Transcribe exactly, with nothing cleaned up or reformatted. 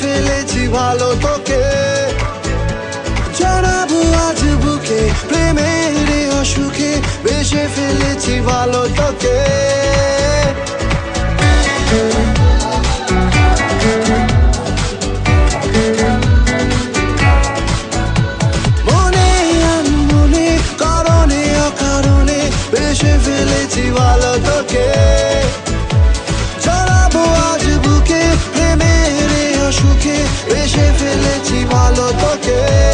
ফেলেছি ভালো তোকে, জানাবো আজ বুকে প্রেমের অসুখে, বেসে ফেলেছি ভালো তোকে। মনে আনমনে কারণে অকারণে বেসে ফেলেছি ভালো তোকে, জানাবো আজ বুকে প্রেমের অসুখে, বেসে ফেলেছি ভালো তোকে।